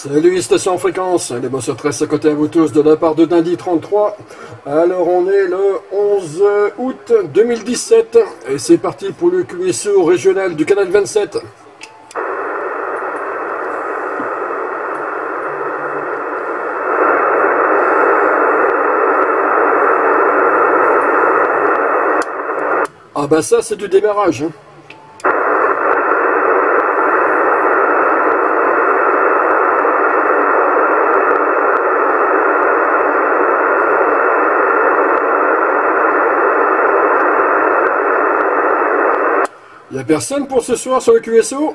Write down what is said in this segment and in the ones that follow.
Salut station en fréquence, les bosseurs très à côté à vous tous de la part de Dindy 33. Alors on est le 11 août 2017 et c'est parti pour le QSO régional du canal 27. Ah bah ça c'est du démarrage hein. Y'a personne pour ce soir sur le QSO?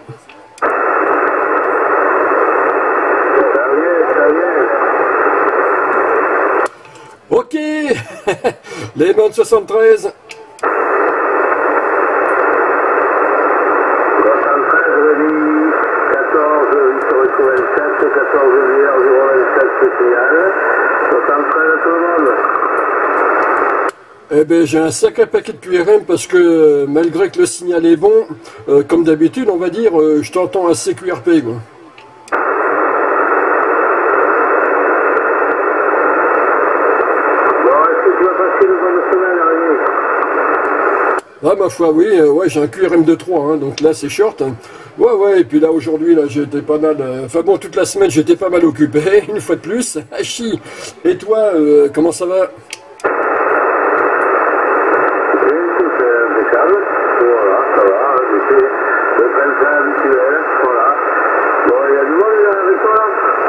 Ok. Les modes 73. Eh ben j'ai un sacré paquet de QRM parce que malgré que le signal est bon, comme d'habitude on va dire, je t'entends assez QRP quoi. Bon, est-ce que tu vas passer une bonne semaine à Rémi? Ah ma foi oui, ouais j'ai un QRM de 3 hein, donc là c'est short. Hein. Ouais et puis là aujourd'hui là j'étais pas mal, enfin bon toute la semaine j'étais pas mal occupé, une fois de plus, hachi. Et toi comment ça va? Voilà, ça va, c'est le printemps habituel, voilà. Bon, il y a du monde avec toi là?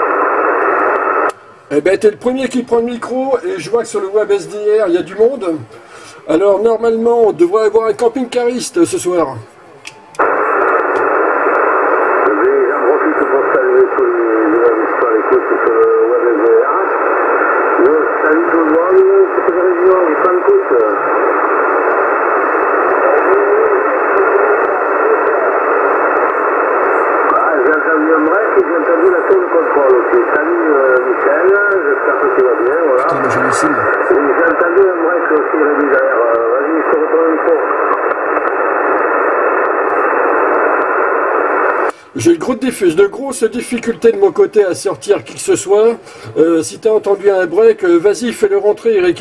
Eh ben t'es le premier qui prend le micro et je vois que sur le web SDR il y a du monde. Alors normalement on devrait avoir un camping-cariste ce soir. J'en profite pour saluer tous les amis à l'écoute sur le web SDR. Salut tout le monde, toute la région, ils s'écoutent. J'ai entendu un break et j'ai entendu la tour de contrôle aussi. Salut Michel, j'espère que tu vas bien, voilà. Putain, mais j'ai le signe. Oui, j'ai entendu un break aussi Rémi derrière. Vas-y, je te retourne le micro. J'ai de grosses difficultés de mon côté à sortir qui que ce soit. Si t'as entendu un break, vas-y fais-le rentrer Eric.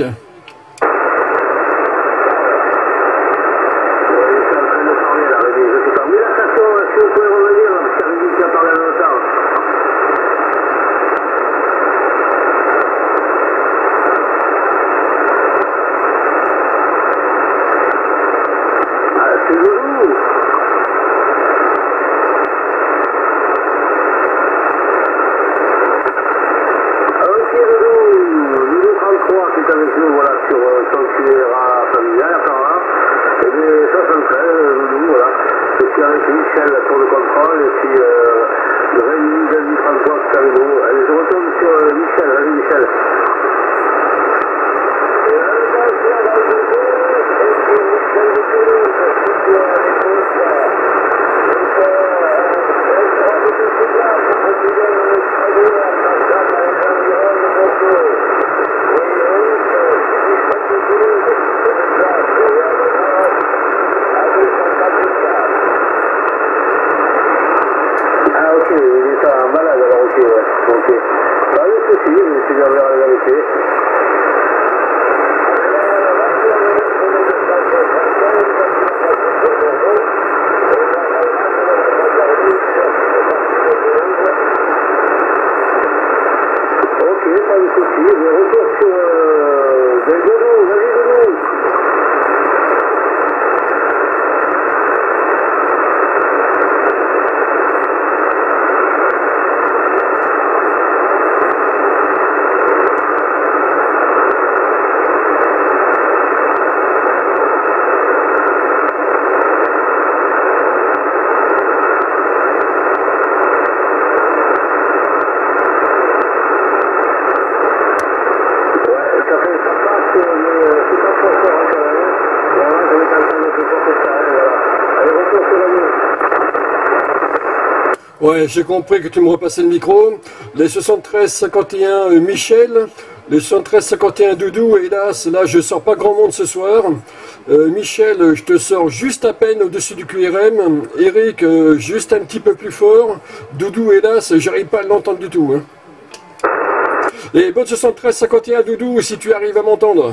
Ouais, j'ai compris que tu me repassais le micro. Les 73-51 Michel, Le 73-51 Doudou, hélas, là je sors pas grand monde ce soir. Michel, je te sors juste à peine au-dessus du QRM. Eric, juste un petit peu plus fort. Doudou, hélas, j'arrive pas à l'entendre du tout. Hein. Et bonne 73-51 Doudou, si tu arrives à m'entendre.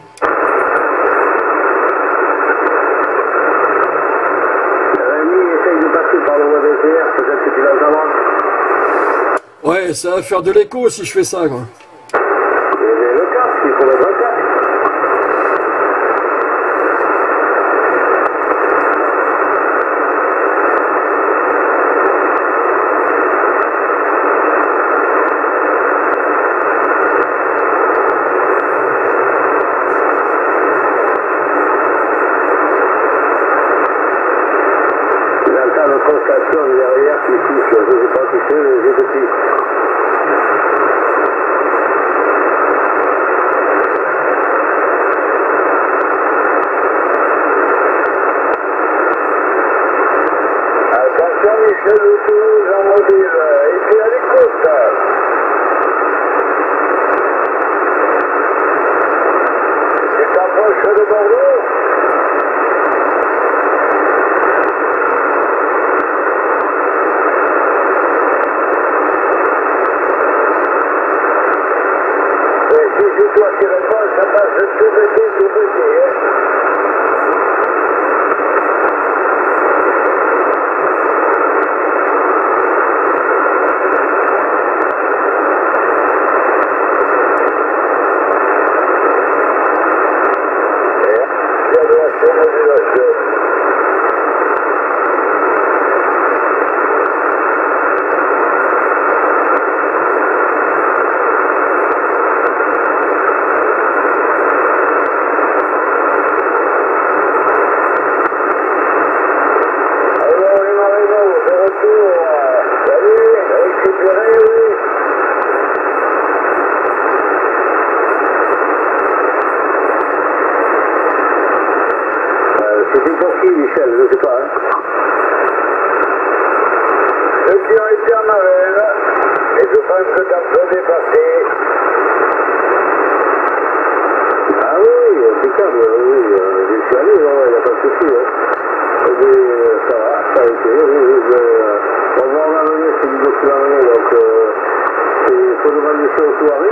Ouais, ça va faire de l'écho si je fais ça, quoi. Derrière qui touche, je ne sais pas qui c'est, les petits. Attention Michel Autour en mobile, et puis à l'écoute. Tu t'approches de Bordeaux. C'est toi qui réponds, ça passe tout petit, tout petit. Graduation, modulation. C'était pour qui, Michel? Je ne sais pas. Hein. Ceux qui ont été à Marelle, et je pense que t'as peu dépassé. Ah oui, impeccable, oui, j'y suis allé, il n'y a pas de souci. Hein. Ça va, ça a été, oui, on va en amener, c'est du dossier à amener, donc il faut demander ça au soir.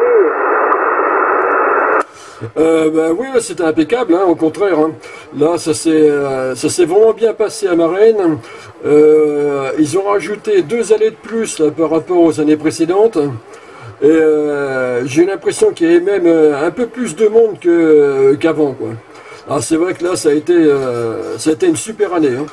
Ben oui, c'était impeccable, hein, au contraire. Hein. Là, ça s'est vraiment bien passé à Marennes. Ils ont rajouté 2 allées de plus là, par rapport aux années précédentes. Et j'ai l'impression qu'il y avait même un peu plus de monde qu'avant. Quoi. Alors c'est vrai que là, ça a été une super année. Hein.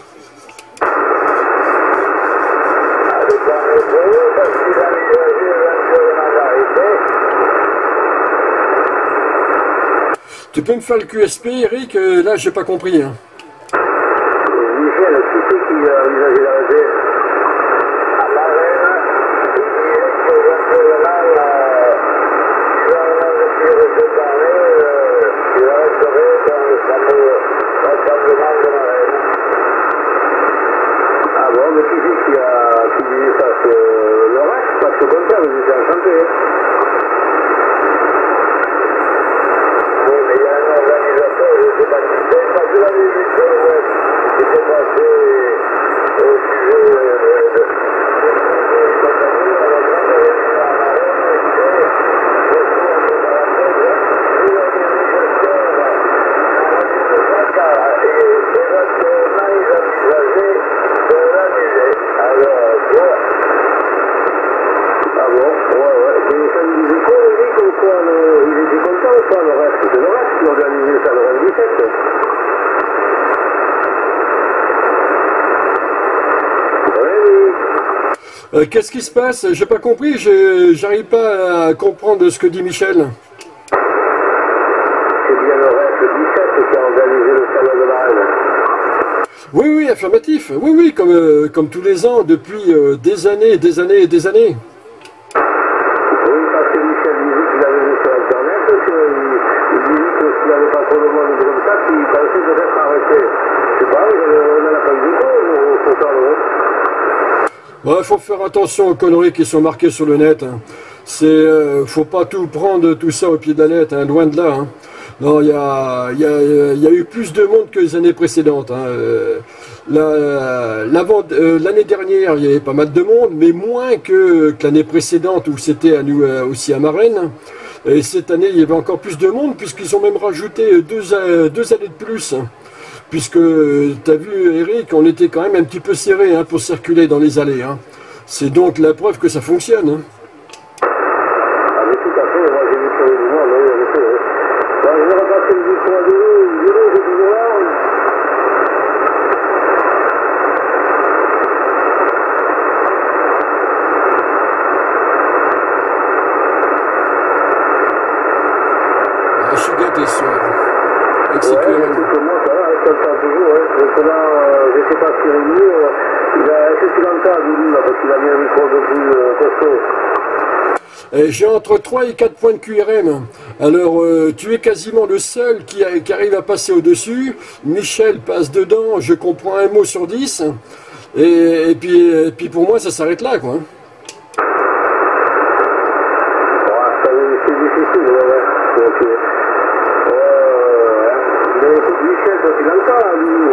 Tu peux me faire le QSP, Eric? Là, j'ai pas compris. Hein. Michel, qui c'est qui a envisagé d'arrêter? À Marenne, il disait que éventuellement, finalement, depuis le séparé, il resterait dans le fameux rassemblement de Marenne. Ah bon, mais qui c'est qui disait ça? C'est le reste, parce que comme ça, vous étiez enchanté. Il y a un organisateur, je ne sais pas qui c'est, parce que l'avais vu sur le web, qui s'est passé au sujet de compagnie, à la grande réunion à Marenne, et c'est le cours de la presse, où l'organisateur a rendu le sac et éventuellement ils envisageaient de l'annuler. Alors, voilà. Ah bon? Ouais. Et ça nous disait quoi, Eric, ou quoi, il était content ou pas, le reste? C'est le reste qui organisait ça, le 27. Oui. Qu'est-ce qui se passe? J'ai pas compris, j'arrive pas à comprendre ce que dit Michel. C'est bien le reste 17 qui a organisé le salon de Marenne. Oui, affirmatif. Oui, comme tous les ans, depuis des années et des années et des années. Oui, parce que Michel disait qu'il avait vu sur Internet, qu'il disait que s'il n'y avait pas trop de monde comme ça, qu'il pensait peut-être arrêter. Je sais pas, on en a pas eu du tout, faut faire le reste. Ouais, faut faire attention aux conneries qui sont marquées sur le net. Hein. Faut pas tout prendre tout ça au pied de la lettre, hein, loin de là. Hein. Non, il y a eu plus de monde que les années précédentes. Hein. L'année dernière, il y avait pas mal de monde, mais moins que l'année précédente où c'était aussi à Marennes. Et cette année, il y avait encore plus de monde puisqu'ils ont même rajouté deux allées de plus. Hein. Puisque, tu as vu Eric, on était quand même un petit peu serré hein, pour circuler dans les allées. Hein. C'est donc la preuve que ça fonctionne. Hein. Ah mais tout à fait, moi j'ai vu sur les mois, mais en effet. Bon, je vais repasser le micro à vélo, c'est toujours là. Je suis gâté ce soir. Ouais, comment ça va, ça le fait toujours, ouais. Maintenant, je sais pas si Rémi, qu'est-ce qu'il entend, Doudou, là, parce qu'il a mis un micro de plus costaud. J'ai entre 3 et 4 points de QRM. Alors, tu es quasiment le seul qui arrive à passer au-dessus. Michel passe dedans, je comprends un mot sur 10. Et puis pour moi, ça s'arrête là, quoi. Ouais, c'est difficile, ouais. Ok. Mais écoute, Michel, toi, tu l'entends, lui.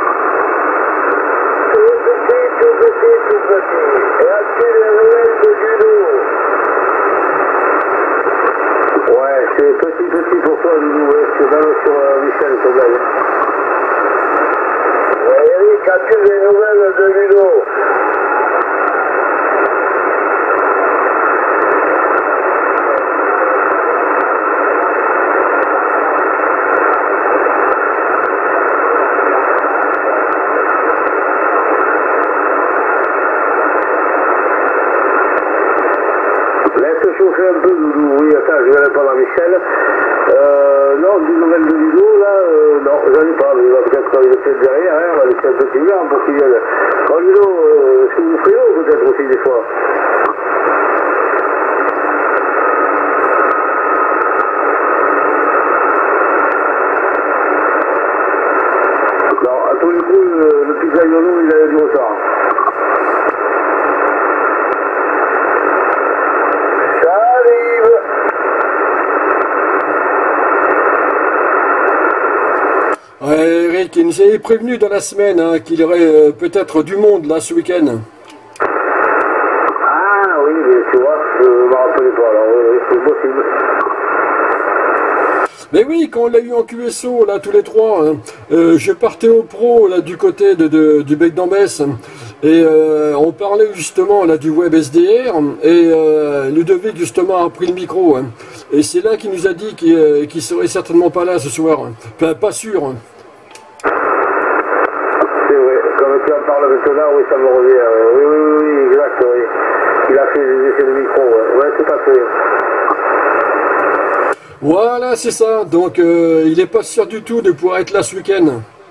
Tout petit. Et as-tu les nouvelles de judo? Ouais, c'est petit pour toi, Loulou, ouais, c'est dans sur Michel, ton gars. Ouais, Eric, as-tu des nouvelles de judo? Laisse chauffer un peu, Doudou. Oui, attends, je vais répondre à Michel. Non, des nouvelles de Ludo, là, non, j'en ai pas, mais il va peut-être derrière, hein, on va laisser un petit peu pour qu'il vienne. Quand Ludo, est-ce que vous ferez l'eau peut-être aussi des fois? Non, à tous les coups, le pizzaïolo, il a du retard. Ouais, Eric, il nous avait prévenu dans la semaine hein, qu'il y aurait peut-être du monde là ce week-end. Ah oui, mais tu vois, je ne me rappelais pas, alors oui, c'est possible. Mais oui, quand on l'a eu en QSO, là, tous les trois, hein, je partais au pro, là, du côté du Bec d'Ambès, et on parlait justement, là, du web SDR, et Ludovic, justement, a pris le micro, hein, et c'est là qu'il nous a dit qu'il serait certainement pas là ce soir, enfin, pas sûr. Hein. C'est vrai, comme tu en parles maintenant, oui, ça me revient, oui, exact, oui. Il a fait des essais de micro, ouais, c'est pas fait. Voilà, c'est ça. Donc, il n'est pas sûr du tout de pouvoir être là ce week-end.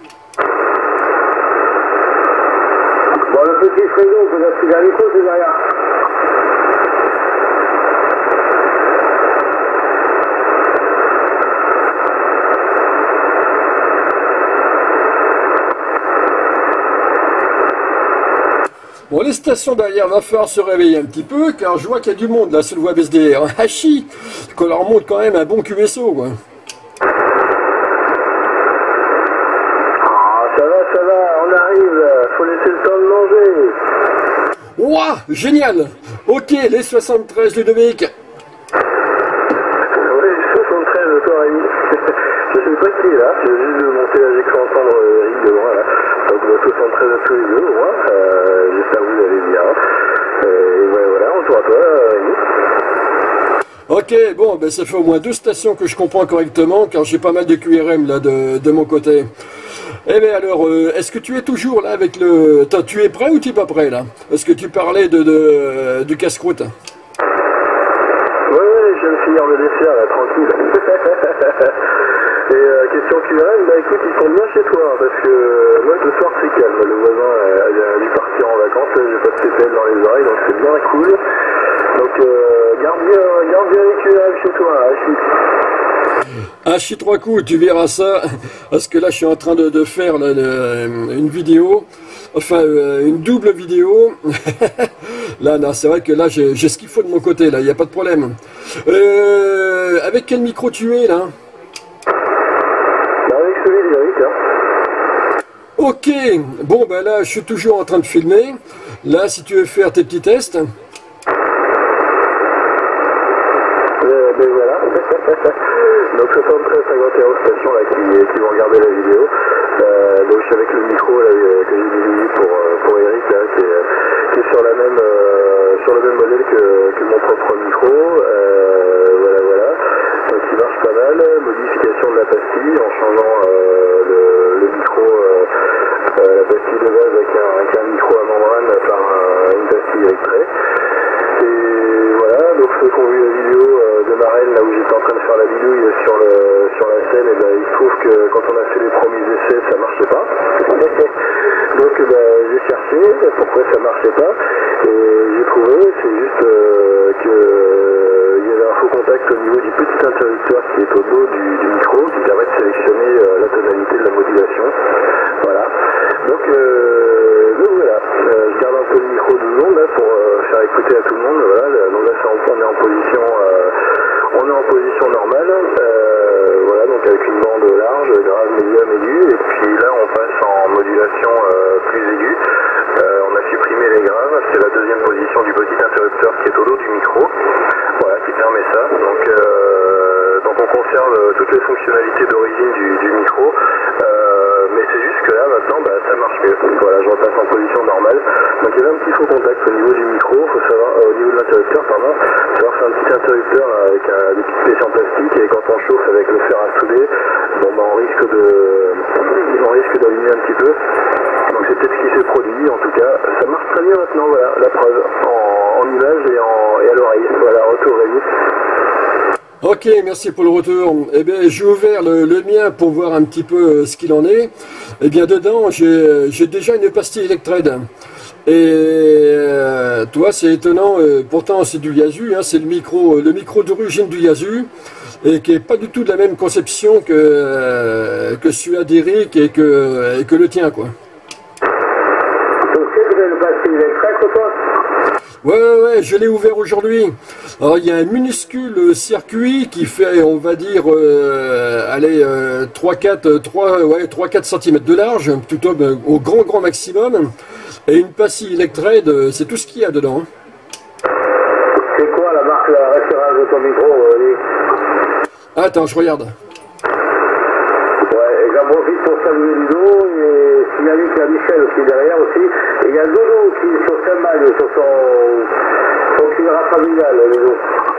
Bon, le petit Fredo, peut-être qu'il a l'écho, c'est derrière. Bon, les stations derrière, va falloir se réveiller un petit peu, car je vois qu'il y a du monde là sur le web SDR. Hachi, qu'on leur montre quand même un bon QSO, quoi. Ah, ça va, on arrive, faut laisser le temps de manger. Ouah, génial. Ok, les 73 Ludovic. Oui, 73, toi, Rémi. Je sais pas qui est là, je viens juste de monter là, j'ai cru entendre Eric devant là. Donc 73 à tous les deux, au moins. J'espère que vous allez bien. Et voilà, on tourne à toi, Rémi. Ok, bon, ben ça fait au moins 2 stations que je comprends correctement, car j'ai pas mal de QRM là de mon côté. Eh bien alors, est-ce que tu es toujours là avec le... Attends, tu es prêt ou tu n'es pas prêt là? Est-ce que tu parlais du casse-croûte? Oui, je viens de finir le dessert là, tranquille. Et question QRM, bah écoute, ils sont bien chez toi, hein, parce que moi ce soir c'est calme, le voisin a dû partir en vacances, j'ai pas de CPL dans les oreilles, donc c'est bien cool. Donc garde bien les QRM chez toi, Hachi 3 coups, tu verras ça, parce que là je suis en train de faire là, une vidéo, Enfin, une double vidéo. Là, non, c'est vrai que là, j'ai ce qu'il faut de mon côté, là, il n'y a pas de problème. Avec quel micro tu es, là? Avec celui d'Eric, hein. Ok, bon, ben là, je suis toujours en train de filmer. Là, si tu veux faire tes petits tests. Ben voilà. Donc 73 51 stations là, qui vont regarder la vidéo. Donc je suis avec le micro là, que j'ai désigné pour Eric là, qui est sur le même modèle que mon propre micro. Voilà. Donc il marche pas mal. Modification de la pastille en changeant le micro, la pastille de base avec un micro à membrane par une pastille électrique. Et voilà, donc ceux qui ont vu la vidéo de Marelle, là où j'étais en train de faire la bidouille sur la scène, et ben, il se trouve que quand on a fait les premiers essais, ça marchait pas. Donc j'ai cherché pourquoi ça marchait pas, et j'ai trouvé, c'est juste qu'il y avait un faux contact au niveau du petit interrupteur qui est au dos du micro, qui permet de sélectionner la tonalité de la modulation. Voilà. Donc voilà, je garde un peu le micro 12 ondes là pour faire écouter à tout le monde. Voilà, donc là on est en position normale. Voilà, donc avec une bande large, grave, médium, aigu, et puis là on passe en modulation plus aiguë. On a supprimé les graves, c'est la deuxième position du petit interrupteur qui est au dos du micro. Voilà, qui permet ça. Donc on conserve toutes les fonctionnalités d'origine du micro. Mais c'est juste que là maintenant ça marche mieux. Voilà, je repasse en position normale. Donc il y avait un petit faux contact au niveau du micro, faut savoir, au niveau de l'interrupteur, pardon. Savoir c'est un petit interrupteur avec des petites pièces en plastique, et quand on chauffe avec le fer à souder, on risque d'allumer un petit peu. Donc c'est peut-être ce qui s'est produit. En tout cas, ça marche très bien maintenant. Voilà, la preuve en image et à l'oreille. Voilà, retour Rémi. Ok, merci pour le retour. Eh bien, j'ai ouvert le mien pour voir un petit peu ce qu'il en est. Eh bien, dedans, j'ai déjà une pastille Electred. Et toi, c'est étonnant. Pourtant, c'est du Yaesu. Hein, c'est le micro d'origine du Yaesu, et qui est pas du tout de la même conception que celui d'Eric et que le tien, quoi. Donc c'est une pastille Electred pour toi? Ouais, je l'ai ouvert aujourd'hui. Alors, il y a un minuscule circuit qui fait, on va dire, 3-4 cm de large, plutôt au grand maximum. Et une pastille Electred, c'est tout ce qu'il y a dedans. C'est quoi la marque, la référence de ton micro, Oli? Attends, je regarde. Ouais, et j'en profite pour saluer Ludo et signaler qu'il y a Michel aussi derrière aussi. Et il y a Dodo qui est sur Saint-Magne, sur son cuillère familial, Ludo.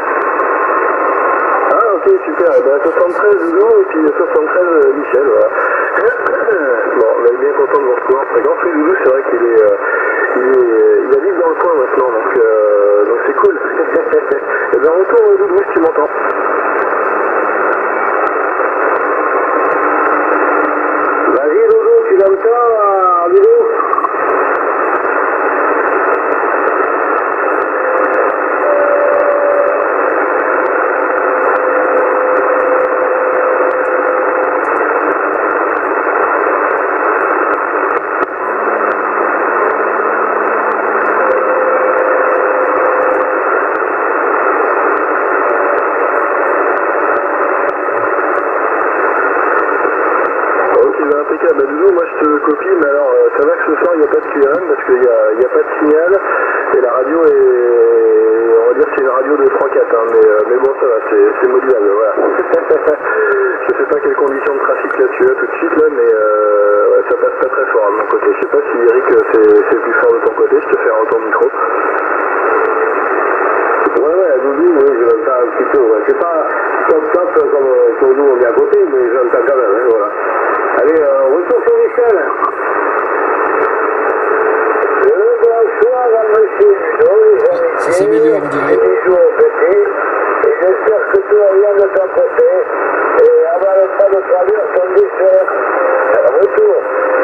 Ah, ok, super. Et ben 73 Dodo et puis 73 Michel, voilà. Bon, on est bien content de vous retrouver. Grand frère Doudou, c'est vrai qu'il il habite dans le coin maintenant, donc c'est cool. Et bien retour Doudou si tu m'entends. Vas-y Doudou, tu l'entends, Doudou? Copie, mais alors ça va que ce soir il n'y a pas de QRM parce qu'il n'y a pas de signal et la radio est, on va dire c'est une radio de 3-4, hein, mais bon ça va, c'est modulable, voilà. Je sais pas quelles conditions de trafic là tu as tout de suite là, mais ouais, ça passe pas très fort de mon côté. Je sais pas si Eric c'est plus fort de ton côté, je te fais un retour micro. Ouais, à Doudou, oui, je l'entends un petit peu, ouais. C'est pas top comme nous on est à côté, mais je l'entends quand même, hein, voilà. Allez, retour sur Michel. Bonsoir à monsieur Ludo. Ça s'améliore, on dirait. Bonjour, petit. Et j'espère que tout va bien de ton côté. Et avant le pas de traduire ton dessert. Retour.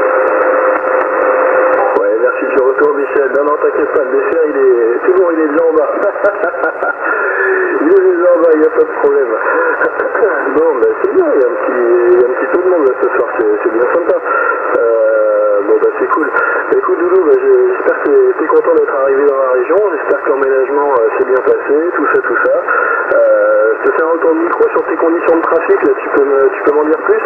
Ouais, merci du retour, Michel. Non, t'inquiète pas, le dessert, c'est bon, il est déjà en bas. Il est déjà en bas, il n'y a pas de problème. Bon, ben c'est bien, il y a un petit peu de monde là, ce soir, c'est bien sympa. Bon, bah c'est cool. Écoute Doudou, j'espère que tu es content d'être arrivé dans la région, j'espère que l'emménagement s'est bien passé, tout ça, tout ça. Je te fais un retour de micro sur tes conditions de trafic, là, tu peux m'en dire plus?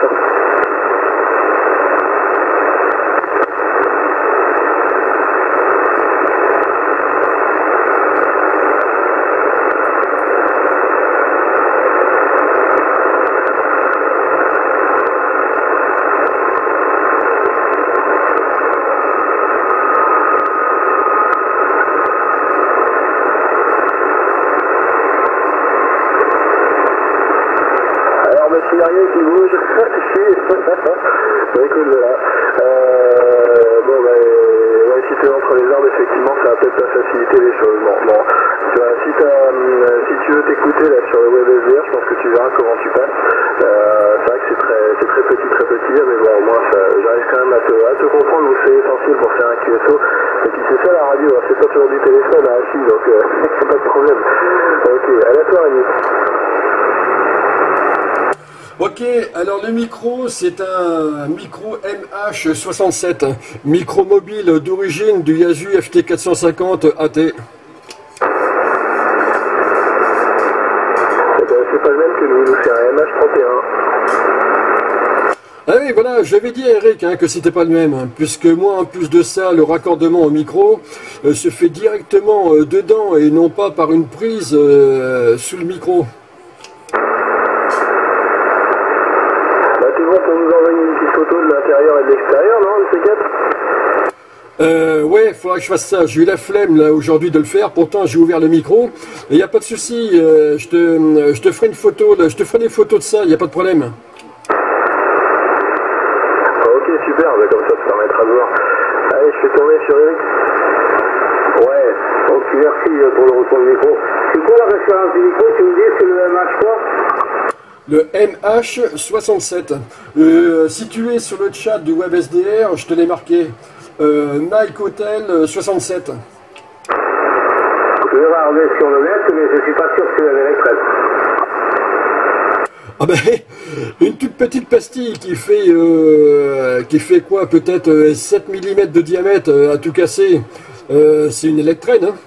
Il n'y a rien qui bouge. Bah, écoute, voilà. Bon, bah, ouais, si tu es entre les arbres, effectivement, ça va peut-être pas faciliter les choses. Bon, tu vois, si tu veux t'écouter là sur le web SDR, je pense que tu verras comment tu passes. C'est vrai que c'est très petit, mais bon, au moins, j'arrive quand même à te comprendre où c'est essentiel pour faire un QSO. Et puis c'est ça la radio, hein, c'est pas toujours du téléphone à assis, donc pas de problème. Ok, à la toi, Rémi. Ok, alors le micro, c'est un micro MH67, micro mobile d'origine du Yaesu FT450 AT. C'est pas le même que nous c'est un MH31. Ah oui, voilà, j'avais dit à Eric que c'était pas le même, puisque moi, en plus de ça, le raccordement au micro se fait directement dedans et non pas par une prise sous le micro. Pour nous envoyer une petite photo de l'intérieur et de l'extérieur, non, de ces 4 ouais, il faudra que je fasse ça. J'ai eu la flemme là aujourd'hui de le faire. Pourtant, j'ai ouvert le micro. Il n'y a pas de souci. Je te ferai une photo. Là. Je te ferai des photos de ça. Il n'y a pas de problème. Ok, super. Bah, comme ça, ça permettra de voir. Allez, je fais tourner sur Eric. Ouais. Donc, merci pour le retour du micro. C'est quoi la référence du micro? Tu me dis, c'est le MH quoi? Le MH67. Si tu es sur le chat du WebSDR, je te l'ai marqué. Mike Hotel 67. Je vais regarder sur le net, mais je suis pas sûr que c'est la vérité. Ah ben, une toute petite pastille qui fait quoi? Peut-être 7 mm de diamètre à tout casser. C'est une électrène, hein?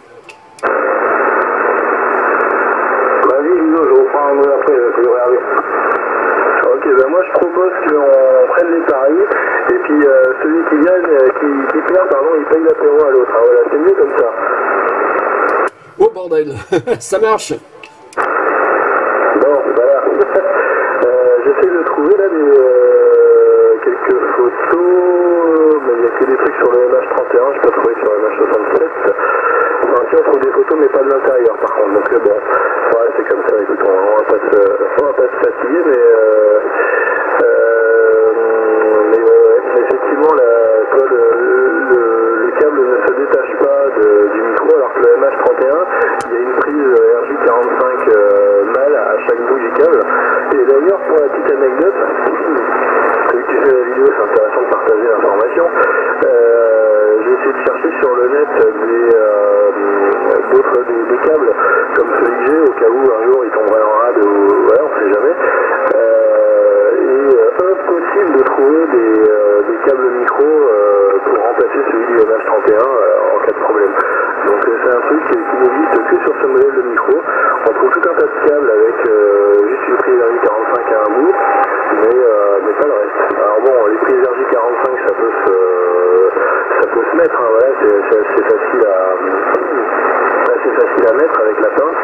Ok, ben moi je propose qu'on prenne les paris et puis celui qui gagne, qui perd, pardon, il paye l'apéro à l'autre. Voilà, c'est mieux comme ça. Oh bordel, ça marche. Bon, voilà. J'essaie de trouver là quelques photos, mais il n'y a que des trucs sur le MH31, je peux trouver sur le MH67. Enfin, si on trouve des photos, mais pas de l'intérieur par contre, donc bon, ouais, c'est comme ça, écoute, on va pas se fatiguer, mais effectivement, le câble ne se détache pas du micro, alors que le MH31, il y a une prise RJ45 mâle à chaque bout du câble. Et d'ailleurs, pour la petite anecdote, vu que tu fais la vidéo, c'est intéressant de partager l'information. J'ai essayé de chercher sur le net des câbles comme celui que j'ai, au cas où un jour il tomberait en rade ou voilà, on sait jamais. Impossible de trouver des câbles micro pour remplacer celui du MH31 en cas de problème. Donc c'est un truc qui n'existe que sur ce modèle de micro. On trouve tout un tas de câbles avec juste une prise RJ45 à un bout, mais pas le reste. Alors bon, les prises RJ45 ça peut se mettre, hein, voilà, c'est assez facile à mettre avec la pince.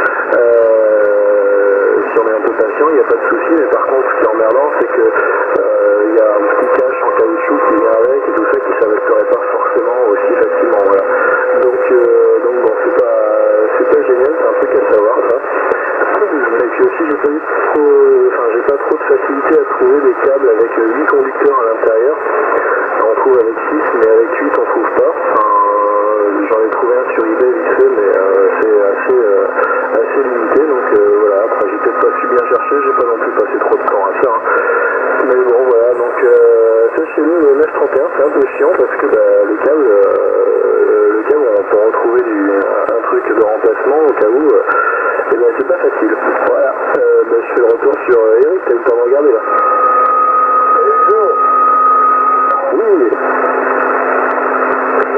Si on est un peu patient, il n'y a pas de souci, mais par contre, ce qui est emmerdant, c'est que il y a un petit cache en caoutchouc qui vient avec et tout ça qui ne s'adapterait pas forcément aussi facilement. Voilà. Donc bon, c'est pas génial, c'est un truc à savoir ça. Et puis aussi, j'ai pas trop de facilité à trouver des câbles avec 8 conducteurs à l'intérieur. On trouve avec 6, mais avec 8 on trouve pas. J'en ai trouvé un sur eBay vite fait, mais c'est assez limité, donc voilà, après j'ai peut-être pas su bien chercher, j'ai pas non plus passé trop de temps à ça, hein. Mais bon voilà, donc ça chez nous le MH31 c'est un peu chiant parce que le câble on peut retrouver un truc de remplacement au cas où, et c'est pas facile. Voilà, je fais le retour sur Eric, t'as eu le temps de regarder là. Oui.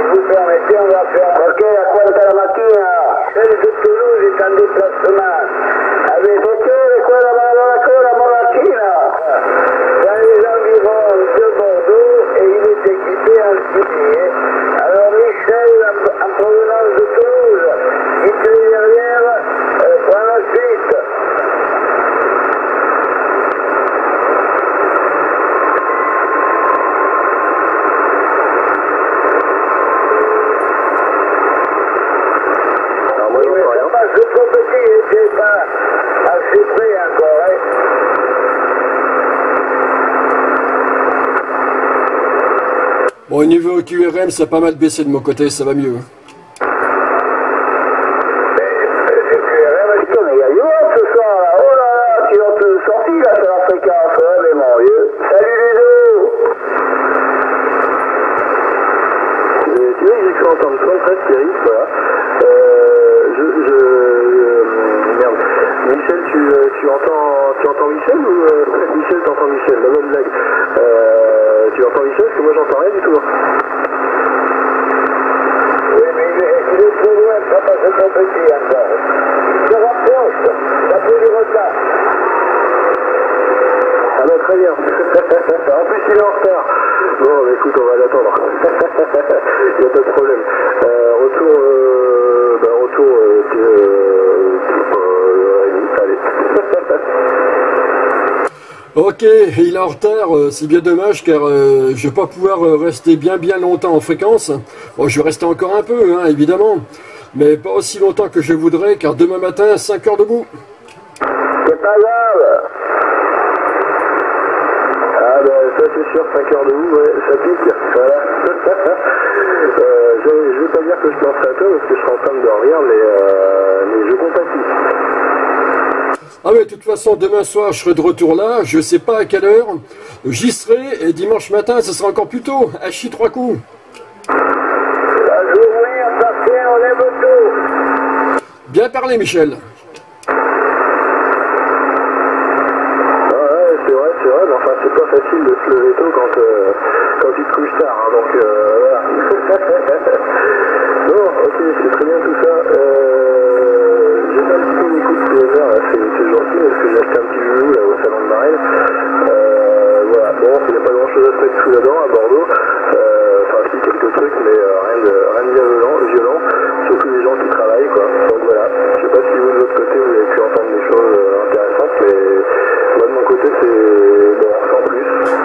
vous permettez, on va faire... Ok, à quanta la mattina? Celle de Toulouse est en déplacement. Avete chiaro quella la Monachina? Dans les environs de Bordeaux et il est équipé en ski. Alors Michel, en provenance de Toulouse, dites-lui derrière, prends la suite. Ce trop petit n'était pas assez près encore, hein. Bon, au niveau QRM, ça a pas mal baissé de mon côté, ça va mieux. QRM, putain, mais il y a du monde ce soir, là. Oh là là, tu vas te sortir, là, sur la fréquence, ouais, mais mon vieux. Salut Ludo. Tu vois, j'ai cru entendre 73 Thierry, voilà. Merde. Michel, tu entends Michel ou Michel t'entends Michel, la bonne blague. Tu entends Michel parce que moi j'entends rien du tout. Oui, mais il est trop loin, ça passe trop petit encore. Il se rapproche, ça fait du retard. Ah bah très bien. En plus il est en retard. Bon, bah, écoute, on va l'attendre. Il n'y a pas de problème. Retour, allez. Ok, il est en retard, c'est bien dommage car je vais pas pouvoir rester bien longtemps en fréquence. Bon, je vais rester encore un peu, hein, évidemment, mais pas aussi longtemps que je voudrais car demain matin, 5 heures debout. C'est pas grave. Ah bah ça c'est sûr, 5 heures debout, ouais, ça pique, voilà. Je vais pas dire que je penserai à toi parce que je serai en train de dormir, mais je compatis. Ah mais de toute façon, demain soir, je serai de retour là, je sais pas à quelle heure, j'y serai, et dimanche matin, ce sera encore plus tôt, à chier 3 coups. La journée appartient, on lève tout. Bien parlé, Michel. C'est vrai, mais enfin c'est pas facile de se lever tôt quand il te couche tard, hein, donc voilà. Bon, ok, c'est très bien tout ça. J'ai fait un petit peu d'écoute PMR, là, c'est gentil, parce que j'ai acheté un petit joujou là au salon de Marelle. Voilà, bon, il n'y a pas grand chose à se mettre sous la dent à Bordeaux. Enfin si, quelques trucs, mais rien de violent, surtout les gens qui travaillent, quoi. Donc voilà, je sais pas si vous de l'autre côté vous avez pu entendre des choses intéressantes, mais moi de mon côté c'est bon, sans plus.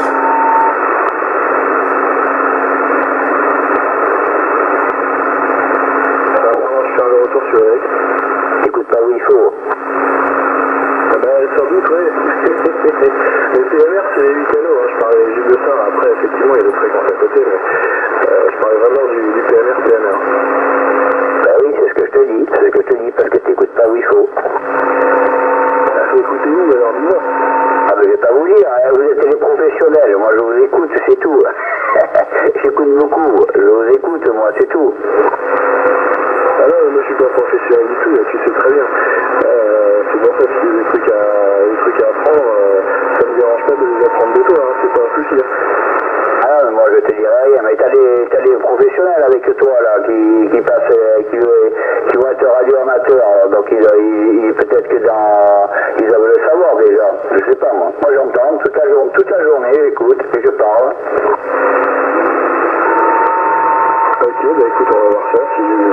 Je fais un retour sur Eric. Écoute pas où il faut. Ah bah sans doute, ouais. Les PMR c'est les 8 canaux, hein. Je parlais juste de ça, après effectivement il y a d'autres fréquences à côté, mais je parlais vraiment du PMR. Bah oui, c'est ce que je te dis, parce que t'écoutes pas où il faut. Ah, faut écouter nous, alors dis-moi. Ah mais je vais pas vous dire, hein, vous êtes des professionnels, moi je vous écoute, c'est tout. J'écoute beaucoup, je vous écoute, moi, c'est tout. Ah non, moi je suis pas professionnel du tout, là, tu sais très bien. C'est pour ça que si j'ai des trucs à apprendre, ça me dérange pas de les apprendre de toi, hein, c'est pas un souci. Ah non, moi je te dirais rien, mais t'as des professionnels avec toi là qui passent, qui vont être radio amateurs, donc peut-être que ils doivent le savoir déjà, je sais pas moi. Moi j'entends toute la journée, j'écoute et je parle. Ok, bah écoute, on va voir ça, si